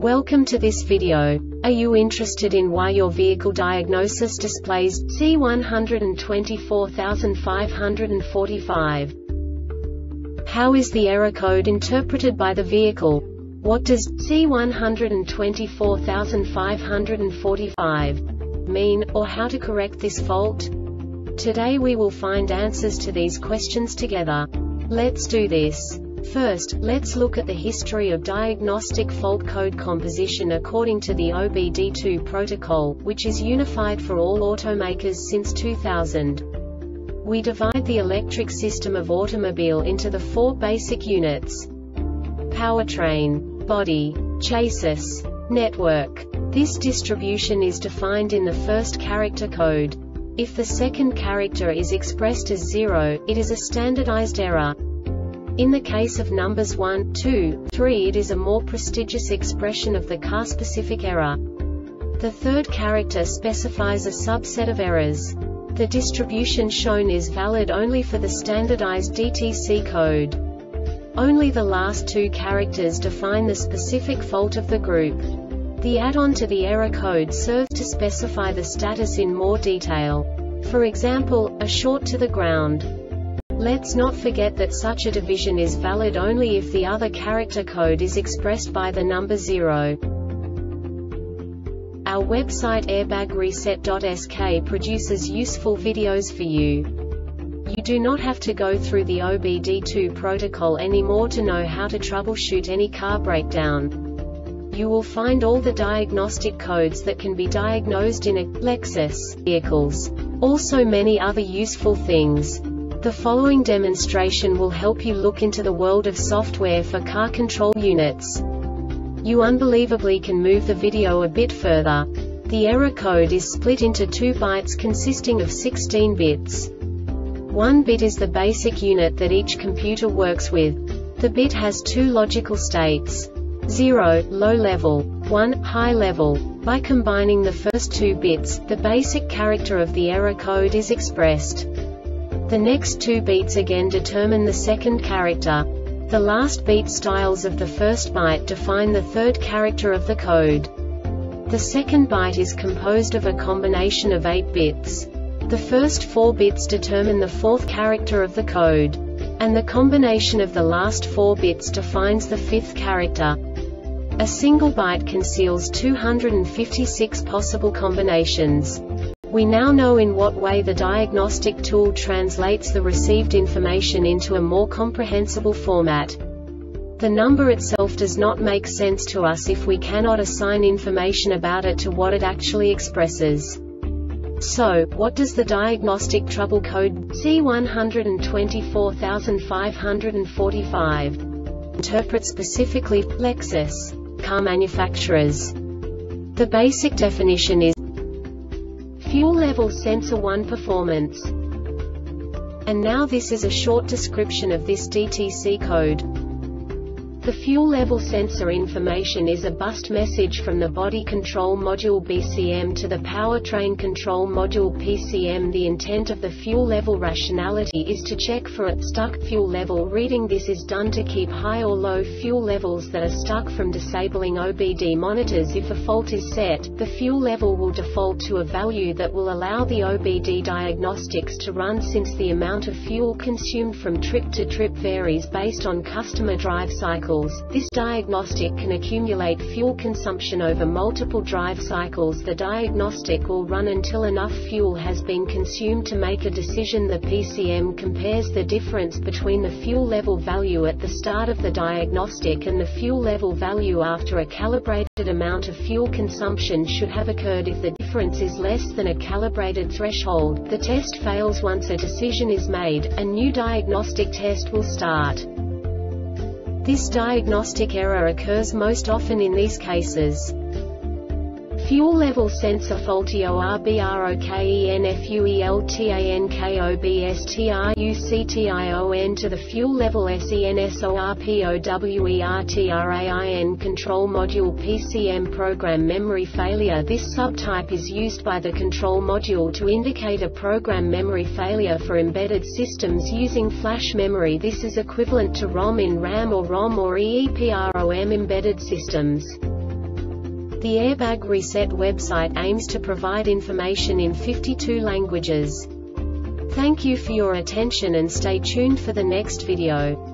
Welcome to this video. Are you interested in why your vehicle diagnosis displays C124545? How is the error code interpreted by the vehicle? What does C124545 mean, or how to correct this fault? Today we will find answers to these questions together. Let's do this. First, let's look at the history of diagnostic fault code composition according to the OBD2 protocol, which is unified for all automakers since 2000. We divide the electric system of automobile into the four basic units: powertrain, body, chassis, network. This distribution is defined in the first character code. If the second character is expressed as 0, it is a standardized error. In the case of numbers 1, 2, 3, it is a more prestigious expression of the car-specific error. The third character specifies a subset of errors. The distribution shown is valid only for the standardized DTC code. Only the last two characters define the specific fault of the group. The add-on to the error code serves to specify the status in more detail. For example, a short to the ground. Let's not forget that such a division is valid only if the other character code is expressed by the number 0. Our website airbagreset.sk produces useful videos for you. You do not have to go through the OBD2 protocol anymore to know how to troubleshoot any car breakdown. You will find all the diagnostic codes that can be diagnosed in a Lexus vehicles. Also many other useful things. The following demonstration will help you look into the world of software for car control units. You unbelievably can move the video a bit further. The error code is split into 2 bytes consisting of 16 bits. 1 bit is the basic unit that each computer works with. The bit has 2 logical states: 0, low level, 1, high level. By combining the first 2 bits, the basic character of the error code is expressed. The next 2 beats again determine the second character. The last beat styles of the first byte define the third character of the code. The second byte is composed of a combination of 8 bits. The first 4 bits determine the fourth character of the code. And the combination of the last 4 bits defines the fifth character. A single byte conceals 256 possible combinations. We now know in what way the diagnostic tool translates the received information into a more comprehensible format. The number itself does not make sense to us if we cannot assign information about it to what it actually expresses. So, what does the diagnostic trouble code C124545 interpret specifically for Lexus car manufacturers? The basic definition is Fuel Level Sensor 1 Performance. And now this is a short description of this DTC code. The fuel level sensor information is a bus message from the body control module BCM to the powertrain control module PCM. The intent of the fuel level rationality is to check for a stuck fuel level reading. This is done to keep high or low fuel levels that are stuck from disabling OBD monitors. If a fault is set, the fuel level will default to a value that will allow the OBD diagnostics to run. Since the amount of fuel consumed from trip to trip varies based on customer drive cycles, this diagnostic can accumulate fuel consumption over multiple drive cycles. The diagnostic will run until enough fuel has been consumed to make a decision. The PCM compares the difference between the fuel level value at the start of the diagnostic and the fuel level value after a calibrated amount of fuel consumption should have occurred. If the difference is less than a calibrated threshold, the test fails. Once a decision is made, a new diagnostic test will start. This diagnostic error occurs most often in these cases: fuel level sensor faulty ORBROKENFUELTANKOBSTRUCTION to the fuel level SENSORPOWERTRAIN control module PCM program memory failure. This subtype is used by the control module to indicate a program memory failure for embedded systems using flash memory. This is equivalent to ROM in RAM or ROM or EEPROM embedded systems. The Airbag Reset website aims to provide information in 52 languages. Thank you for your attention and stay tuned for the next video.